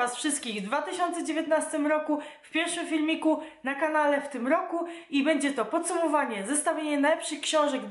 Was wszystkich w 2019 roku, w pierwszym filmiku na kanale w tym roku i będzie to podsumowanie, zestawienie najlepszych książek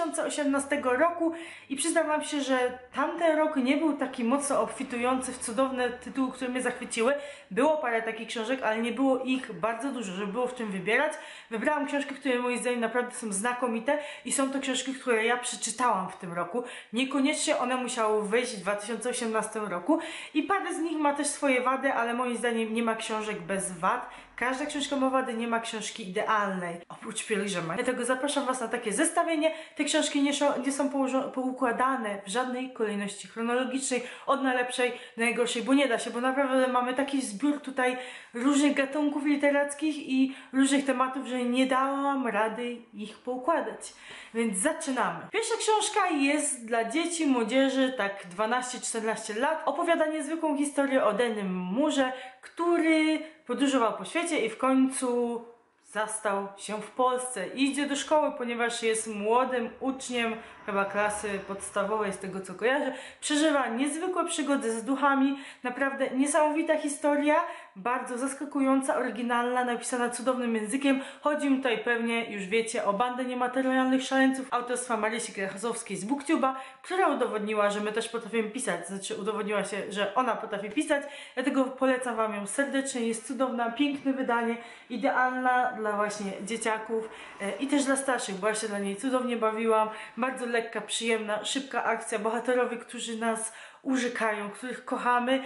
2018 roku i przyznam Wam się, że tamten rok nie był taki mocno obfitujący w cudowne tytuły, które mnie zachwyciły. Było parę takich książek, ale nie było ich bardzo dużo, żeby było w czym wybierać. Wybrałam książki, które moim zdaniem naprawdę są znakomite i są to książki, które ja przeczytałam w tym roku. Niekoniecznie one musiały wyjść w 2018 roku i parę z nich ma też swoje wady, ale moim zdaniem nie ma książek bez wad. Każda książka ma wady, nie ma książki idealnej, oprócz Pielgrzyma. Dlatego zapraszam Was na takie zestawienie. Te książki nie są poukładane w żadnej kolejności chronologicznej, od najlepszej do najgorszej, bo nie da się, bo naprawdę mamy taki zbiór tutaj różnych gatunków literackich i różnych tematów, że nie dałam rady ich poukładać. Więc zaczynamy. Pierwsza książka jest dla dzieci, młodzieży, tak 12-14 lat. Opowiada niezwykłą historię o Dennym Murze, który podróżował po świecie i w końcu zastał się w Polsce. Idzie do szkoły, ponieważ jest młodym uczniem, chyba klasy podstawowej, z tego co kojarzę. Przeżywa niezwykłe przygody z duchami. Naprawdę niesamowita historia, bardzo zaskakująca, oryginalna, napisana cudownym językiem. Chodzi mi tutaj pewnie, już wiecie, o Bandę Niematerialnych Szaleńców autorstwa Marysi Krachowskiej z BookTube'a, która udowodniła, że my też potrafimy pisać. Znaczy udowodniła się, że ona potrafi pisać. Dlatego polecam Wam ją serdecznie. Jest cudowna, piękne wydanie, idealna dla właśnie dzieciaków i też dla starszych, bo ja się dla niej cudownie bawiłam. Bardzo lekka, przyjemna, szybka akcja. Bohaterowie, którzy nas urzekają, których kochamy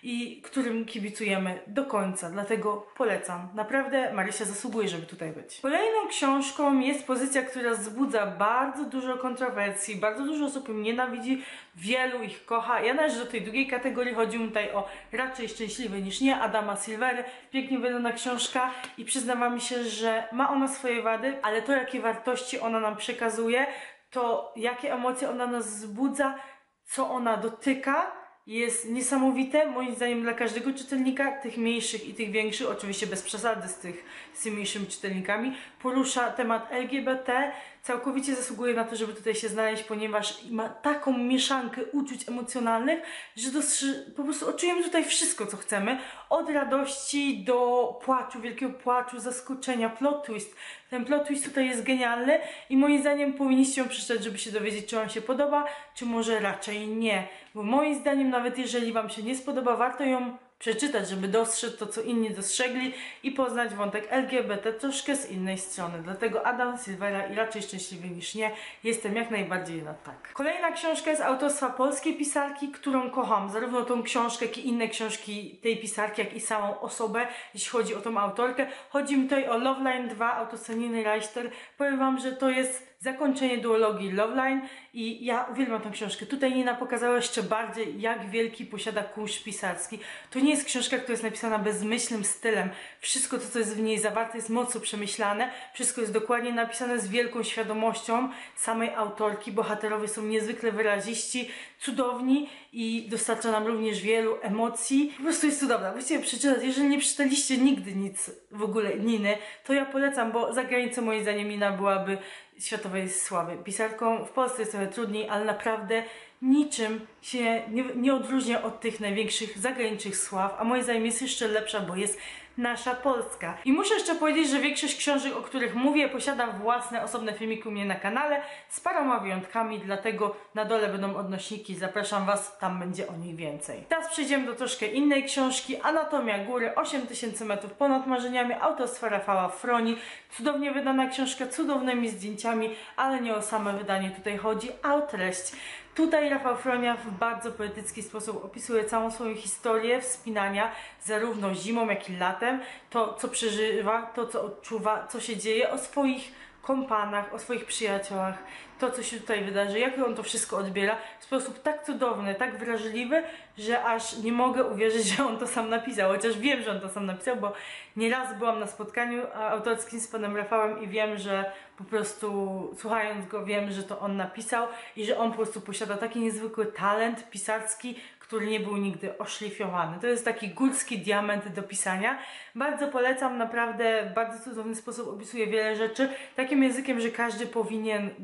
i którym kibicujemy do końca. Dlatego polecam. Naprawdę Marysia zasługuje, żeby tutaj być. Kolejną książką jest pozycja, która wzbudza bardzo dużo kontrowersji. Bardzo dużo osób ją nienawidzi, wielu ich kocha. Ja należę do tej drugiej kategorii. Chodzi mi tutaj o Raczej szczęśliwy niż nie, Adama Silvery. Pięknie wydana książka i przyznam Wam się, że ma ona swoje wady, ale to, jakie wartości ona nam przekazuje, to jakie emocje ona nas wzbudza, co ona dotyka, jest niesamowite, moim zdaniem, dla każdego czytelnika, tych mniejszych i tych większych, oczywiście bez przesady z tymi mniejszymi czytelnikami. Porusza temat LGBT, całkowicie zasługuje na to, żeby tutaj się znaleźć, ponieważ ma taką mieszankę uczuć emocjonalnych, że po prostu odczujemy tutaj wszystko, co chcemy. Od radości do płaczu, wielkiego płaczu, zaskoczenia, plot twist. Ten plot twist tutaj jest genialny i moim zdaniem powinniście ją przeczytać, żeby się dowiedzieć, czy Wam się podoba, czy może raczej nie. Bo moim zdaniem, nawet jeżeli Wam się nie spodoba, warto ją przeczytać, żeby dostrzec to, co inni dostrzegli i poznać wątek LGBT troszkę z innej strony. Dlatego Adam Silvera i Raczej szczęśliwy niż nie, jestem jak najbardziej na tak. Kolejna książka jest autorstwa polskiej pisarki, którą kocham. Zarówno tą książkę, jak i inne książki tej pisarki, jak i samą osobę, jeśli chodzi o tą autorkę. Chodzi mi tutaj o Loveline 2, autorstwa Niny Reichter. Powiem Wam, że to jest zakończenie duologii Loveline i ja uwielbiam tę książkę. Tutaj Nina pokazała jeszcze bardziej, jak wielki posiada kunszt pisarski. To nie jest książka, która jest napisana bezmyślnym stylem. Wszystko to, co jest w niej zawarte, jest mocno przemyślane. Wszystko jest dokładnie napisane z wielką świadomością samej autorki. Bohaterowie są niezwykle wyraziści, cudowni i dostarcza nam również wielu emocji. Po prostu jest cudowna. Musicie przeczytać. Jeżeli nie przeczytaliście nigdy nic w ogóle Niny, to ja polecam, bo za granicą moim zdaniem Nina byłaby światowej sławy pisarką. W Polsce jest trochę trudniej, ale naprawdę niczym się nie odróżnia od tych największych zagranicznych sław, a moim zdaniem jest jeszcze lepsza, bo jest nasza Polska. I muszę jeszcze powiedzieć, że większość książek, o których mówię, posiadam własne, osobne filmiki u mnie na kanale z paroma wyjątkami, dlatego na dole będą odnośniki, zapraszam Was, tam będzie o nich więcej. Teraz przejdziemy do troszkę innej książki, Anatomia Góry, 8000 metrów ponad marzeniami, autorstwa Rafała Froni. Cudownie wydana książka, cudownymi zdjęciami, ale nie o same wydanie tutaj chodzi, a o treść. Tutaj Rafał Fronia w bardzo poetycki sposób opisuje całą swoją historię wspinania, zarówno zimą, jak i latem. To, co przeżywa, to, co odczuwa, co się dzieje, o swoich kompanach, o swoich przyjaciołach, to, co się tutaj wydarzy, jak on to wszystko odbiera w sposób tak cudowny, tak wrażliwy, że aż nie mogę uwierzyć, że on to sam napisał, chociaż wiem, że on to sam napisał, bo nieraz byłam na spotkaniu autorskim z panem Rafałem i wiem, że po prostu słuchając go wiem, że to on napisał i że on po prostu posiada taki niezwykły talent pisarski, który nie był nigdy oszlifowany. To jest taki górski diament do pisania. Bardzo polecam, naprawdę w bardzo cudowny sposób opisuje wiele rzeczy, takim językiem, że każdy powinien go zrozumieć,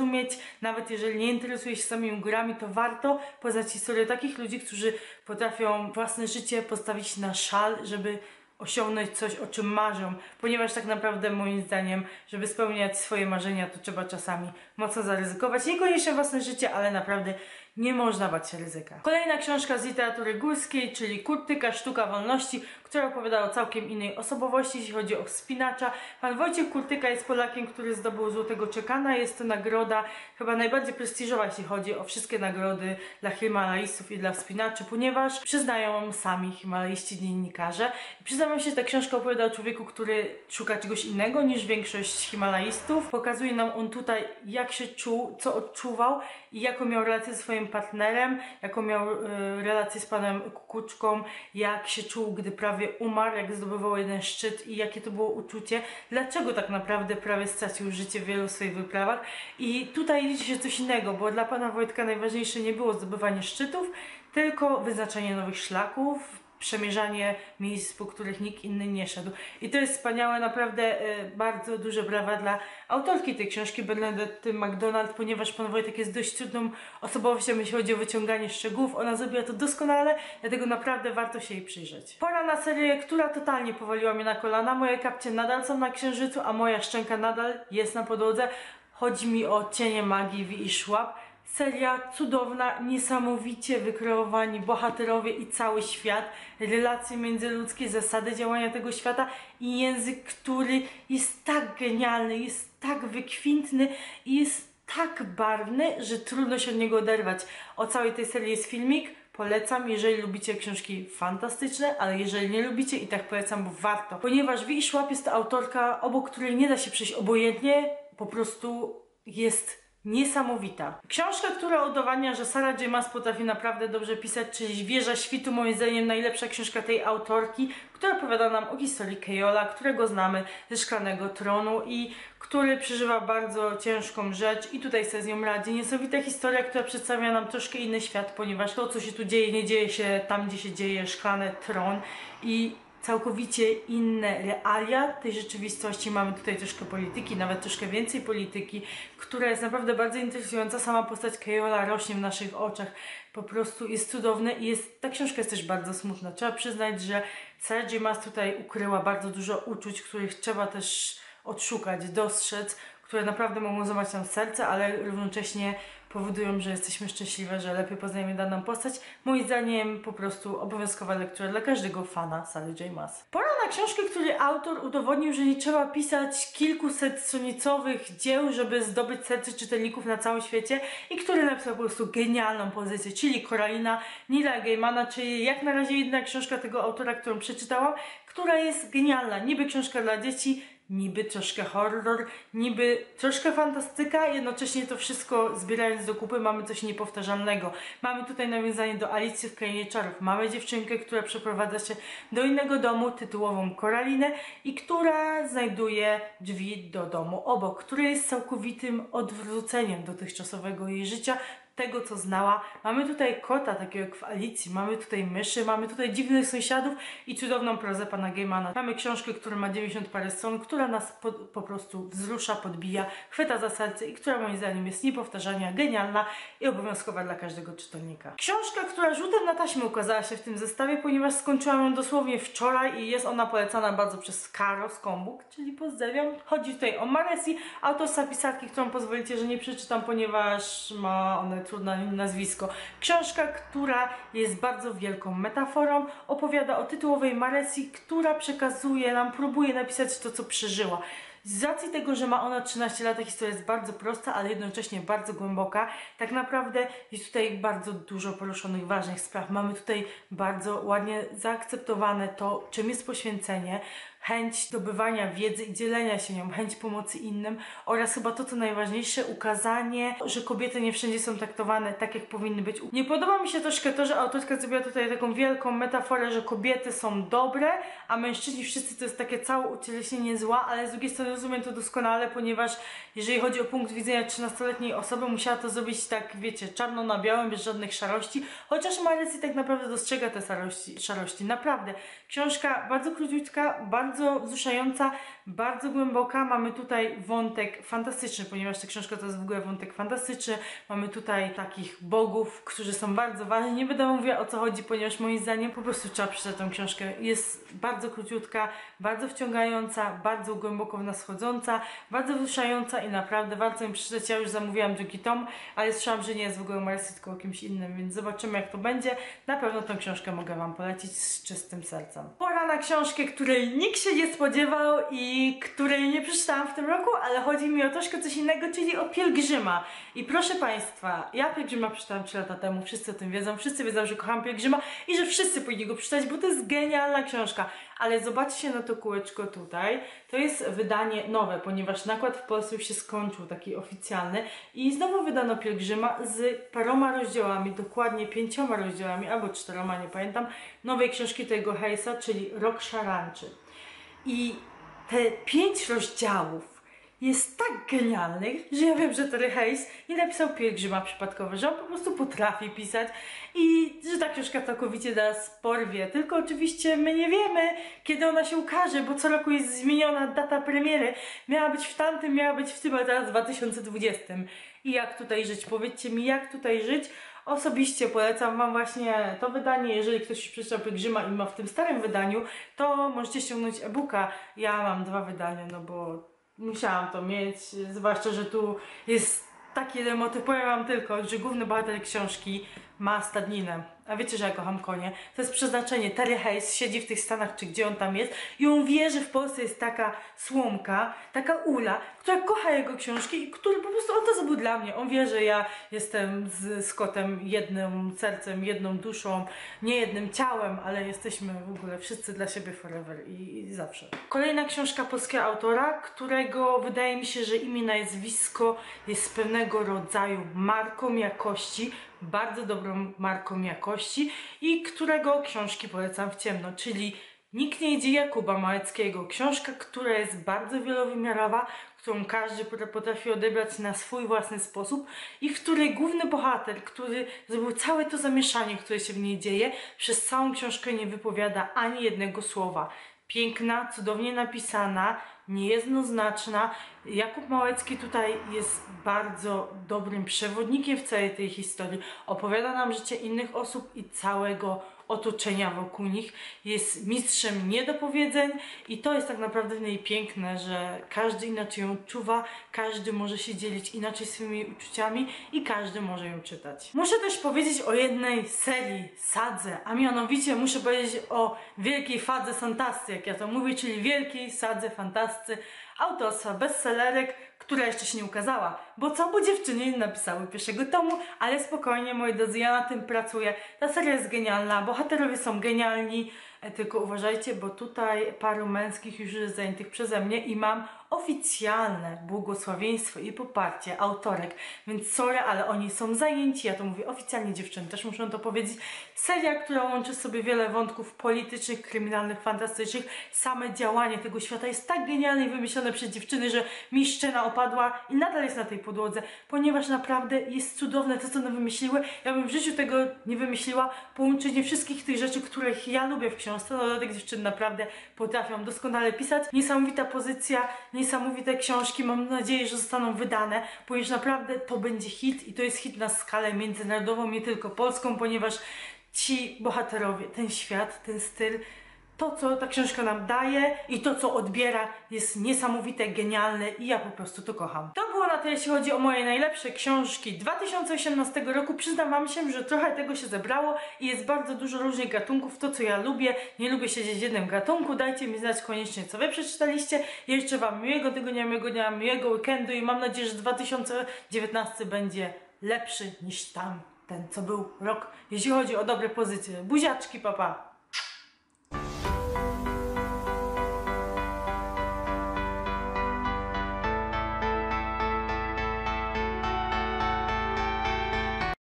zrozumieć, nawet jeżeli nie interesuje się samymi górami, to warto poznać historię takich ludzi, którzy potrafią własne życie postawić na szal, żeby osiągnąć coś, o czym marzą, ponieważ tak naprawdę moim zdaniem, żeby spełniać swoje marzenia, to trzeba czasami mocno zaryzykować. Niekoniecznie własne życie, ale naprawdę nie można bać się ryzyka. Kolejna książka z literatury górskiej, czyli Kurtyka, Sztuka Wolności, która opowiada o całkiem innej osobowości, jeśli chodzi o wspinacza. Pan Wojciech Kurtyka jest Polakiem, który zdobył Złotego Czekana. Jest to nagroda chyba najbardziej prestiżowa, jeśli chodzi o wszystkie nagrody dla himalajstów i dla wspinaczy, ponieważ przyznają ją sami himalaiści dziennikarze. I przyznam się, że ta książka opowiada o człowieku, który szuka czegoś innego niż większość himalajstów. Pokazuje nam on tutaj, jak się czuł, co odczuwał i jaką miał relację ze swoim partnerem, jaką miał relację z panem Kukuczką, jak się czuł, gdy prawie umarł, jak zdobywał jeden szczyt i jakie to było uczucie, dlaczego tak naprawdę prawie stracił życie w wielu swoich wyprawach. I tutaj liczy się coś innego, bo dla pana Wojtka najważniejsze nie było zdobywanie szczytów, tylko wyznaczanie nowych szlaków, przemierzanie miejsc, po których nikt inny nie szedł. I to jest wspaniałe, naprawdę bardzo duże brawa dla autorki tej książki, Bernadette McDonald, ponieważ pan Wojtek jest dość trudną osobowością, jeśli chodzi o wyciąganie szczegółów. Ona zrobiła to doskonale, dlatego naprawdę warto się jej przyjrzeć. Pora na serię, która totalnie powaliła mnie na kolana. Moje kapcie nadal są na księżycu, a moja szczęka nadal jest na podłodze. Chodzi mi o Cienie Magii Wi i Szłap. Seria cudowna, niesamowicie wykreowani bohaterowie i cały świat, relacje międzyludzkie, zasady działania tego świata i język, który jest tak genialny, jest tak wykwintny i jest tak barwny, że trudno się od niego oderwać. O całej tej serii jest filmik, polecam, jeżeli lubicie książki fantastyczne, ale jeżeli nie lubicie, i tak polecam, bo warto. Ponieważ Wi i Szłap jest to autorka, obok której nie da się przejść obojętnie, po prostu jest niesamowita. Książka, która udowadnia, że Sarah J. Maas potrafi naprawdę dobrze pisać, czyli Wieża Świtu, moim zdaniem najlepsza książka tej autorki, która opowiada nam o historii Kejola, którego znamy ze Szklanego Tronu i który przeżywa bardzo ciężką rzecz i tutaj sobie z nią radzi. Niesamowita historia, która przedstawia nam troszkę inny świat, ponieważ to, co się tu dzieje, nie dzieje się tam, gdzie się dzieje Szklany Tron i całkowicie inne realia tej rzeczywistości. Mamy tutaj troszkę polityki, nawet troszkę więcej polityki, która jest naprawdę bardzo interesująca. Sama postać Kejola rośnie w naszych oczach. Po prostu jest cudowna i ta książka jest też bardzo smutna. Trzeba przyznać, że Sarah J. Maas tutaj ukryła bardzo dużo uczuć, których trzeba też odszukać, dostrzec, które naprawdę mogą złamać nam serce, ale równocześnie powodują, że jesteśmy szczęśliwe, że lepiej poznajemy daną postać. Moim zdaniem po prostu obowiązkowa lektura dla każdego fana Sarah J. Maas. Pora na książkę, której autor udowodnił, że nie trzeba pisać kilkusetstronicowych dzieł, żeby zdobyć serce czytelników na całym świecie i który napisał po prostu genialną pozycję, czyli Koralina Neila Gaimana, czyli jak na razie jedyna książka tego autora, którą przeczytałam, która jest genialna. Niby książka dla dzieci, niby troszkę horror, niby troszkę fantastyka, jednocześnie to wszystko zbierając do kupy mamy coś niepowtarzalnego. Mamy tutaj nawiązanie do Alicji w Krainie Czarów. Mamy dziewczynkę, która przeprowadza się do innego domu, tytułową Koralinę i która znajduje drzwi do domu obok, który jest całkowitym odwróceniem dotychczasowego jej życia, tego, co znała. Mamy tutaj kota, takiego jak w Alicji, mamy tutaj myszy, mamy tutaj dziwnych sąsiadów i cudowną prozę pana Gaimana. Mamy książkę, która ma 90 parę stron, która nas po prostu wzrusza, podbija, chwyta za serce i która moim zdaniem jest niepowtarzalna, genialna i obowiązkowa dla każdego czytelnika. Książka, która rzutem na taśmę ukazała się w tym zestawie, ponieważ skończyłam ją dosłownie wczoraj i jest ona polecana bardzo przez Karo Skąbuk, czyli pozdrawiam. Chodzi tutaj o Maresi, autorstwa pisarki, którą pozwolicie, że nie przeczytam, ponieważ ma one trudne nazwisko. Książka, która jest bardzo wielką metaforą, opowiada o tytułowej Maresi, która przekazuje nam, próbuje napisać to, co przeżyła. Z racji tego, że ma ona 13 lat, ta historia jest bardzo prosta, ale jednocześnie bardzo głęboka. Tak naprawdę jest tutaj bardzo dużo poruszonych ważnych spraw. Mamy tutaj bardzo ładnie zaakceptowane to, czym jest poświęcenie, chęć zdobywania wiedzy i dzielenia się nią, chęć pomocy innym oraz chyba to, co najważniejsze, ukazanie, że kobiety nie wszędzie są traktowane tak, jak powinny być. Nie podoba mi się troszkę to, że autorka zrobiła tutaj taką wielką metaforę, że kobiety są dobre, a mężczyźni wszyscy to jest takie całe ucieleśnienie zła, ale z drugiej strony rozumiem to doskonale, ponieważ jeżeli chodzi o punkt widzenia 13-letniej osoby, musiała to zrobić tak, wiecie, czarno na białym, bez żadnych szarości, chociaż Maresi tak naprawdę dostrzega te szarości. Naprawdę. Książka bardzo króciutka, bardzo bardzo wzruszająca, bardzo głęboka. Mamy tutaj wątek fantastyczny, ponieważ ta książka to jest w ogóle wątek fantastyczny. Mamy tutaj takich bogów, którzy są bardzo ważni. Nie będę mówiła o co chodzi, ponieważ moim zdaniem po prostu trzeba przeczytać tę książkę. Jest bardzo króciutka, bardzo wciągająca, bardzo głęboko w nas wchodząca, bardzo wzruszająca i naprawdę warto mi przeczytać. Ja już zamówiłam drugi tom, ale słyszałam, że nie jest w ogóle o Marcy, tylko o kimś innym, więc zobaczymy jak to będzie. Na pewno tę książkę mogę wam polecić z czystym sercem. Pora na książkę, której nikt się nie spodziewał i której nie przeczytałam w tym roku, ale chodzi mi o troszkę coś innego, czyli o Pielgrzyma. I proszę Państwa, ja Pielgrzyma przeczytałam 3 lata temu, wszyscy o tym wiedzą, wszyscy wiedzą, że kocham Pielgrzyma i że wszyscy powinni go przeczytać, bo to jest genialna książka. Ale zobaczcie na to kółeczko tutaj, to jest wydanie nowe, ponieważ nakład w Polsce już się skończył, taki oficjalny i znowu wydano Pielgrzyma z paroma rozdziałami, dokładnie 5 rozdziałami, albo 4, nie pamiętam, nowej książki tego Hayesa, czyli Rok Szarańczy. I te 5 rozdziałów jest tak genialnych, że ja wiem, że Terry Hayes nie napisał Pielgrzyma przypadkowo, że on po prostu potrafi pisać i że ta książka całkowicie nas porwie. Tylko oczywiście my nie wiemy, kiedy ona się ukaże, bo co roku jest zmieniona data premiery. Miała być w tamtym, miała być w tym, a teraz w 2020. I jak tutaj żyć? Powiedzcie mi, jak tutaj żyć? Osobiście polecam wam właśnie to wydanie. Jeżeli ktoś już przeczytał Pielgrzyma i ma w tym starym wydaniu, to możecie ściągnąć e-booka. Ja mam 2 wydania, no bo musiałam to mieć, zwłaszcza, że tu jest taki jeden motyw. Powiem wam tylko, że główny bohater książki ma stadninę. A wiecie, że ja kocham konie. To jest przeznaczenie. Terry Hayes siedzi w tych Stanach, czy gdzie on tam jest i on wie, że w Polsce jest taka słomka, taka Ula, która kocha jego książki i który po prostu, on to zrobił dla mnie. On wie, że ja jestem z kotem jednym sercem, jedną duszą, nie jednym ciałem, ale jesteśmy w ogóle wszyscy dla siebie forever i zawsze. Kolejna książka polskiego autora, którego wydaje mi się, że imię, nazwisko jest pewnego rodzaju marką jakości, bardzo dobrą marką jakości i którego książki polecam w ciemno, czyli Nikt nie idzie Jakuba Małeckiego. Książka, która jest bardzo wielowymiarowa, którą każdy potrafi odebrać na swój własny sposób i w której główny bohater, który zrobił całe to zamieszanie, które się w niej dzieje, przez całą książkę nie wypowiada ani jednego słowa. Piękna, cudownie napisana, niejednoznaczna. Jakub Małecki tutaj jest bardzo dobrym przewodnikiem w całej tej historii. Opowiada nam życie innych osób i całego otoczenia wokół nich. Jest mistrzem niedopowiedzeń i to jest tak naprawdę w niej piękne, że każdy inaczej ją czuwa, każdy może się dzielić inaczej swoimi uczuciami i każdy może ją czytać. Muszę też powiedzieć o jednej serii, sadze, a mianowicie muszę powiedzieć o Wielkiej Fadze Fantasty, jak ja to mówię, czyli Wielkiej Sadze Fantasty autorstwa bestsellerek, która jeszcze się nie ukazała. Bo co? Bo dziewczyny nie napisały pierwszego tomu, ale spokojnie, moi drodzy, ja na tym pracuję. Ta seria jest genialna, bohaterowie są genialni, tylko uważajcie, bo tutaj paru męskich już jest zajętych przeze mnie i mam oficjalne błogosławieństwo i poparcie autorek, więc sorry, ale oni są zajęci, ja to mówię oficjalnie, dziewczyny też muszą to powiedzieć. Seria, która łączy sobie wiele wątków politycznych, kryminalnych, fantastycznych. Same działanie tego świata jest tak genialnie wymyślone przez dziewczyny, że mi szczena opadła i nadal jest na tej podłodze, ponieważ naprawdę jest cudowne to, co one wymyśliły. Ja bym w życiu tego nie wymyśliła. Połączenie wszystkich tych rzeczy, których ja lubię w książce. No dlatego dziewczyny naprawdę potrafią doskonale pisać. Niesamowita pozycja, niesamowite książki. Mam nadzieję, że zostaną wydane, ponieważ naprawdę to będzie hit i to jest hit na skalę międzynarodową, nie tylko polską, ponieważ ci bohaterowie, ten świat, ten styl, to, co ta książka nam daje i to, co odbiera, jest niesamowite, genialne i ja po prostu to kocham. To było na tyle, jeśli chodzi o moje najlepsze książki 2018 roku. Przyznam wam się, że trochę tego się zebrało i jest bardzo dużo różnych gatunków. To, co ja lubię, nie lubię siedzieć w jednym gatunku. Dajcie mi znać koniecznie, co wy przeczytaliście. Ja życzę wam miłego tygodnia, miłego dnia, miłego weekendu i mam nadzieję, że 2019 będzie lepszy niż ten, co był rok, jeśli chodzi o dobre pozycje. Buziaczki, papa!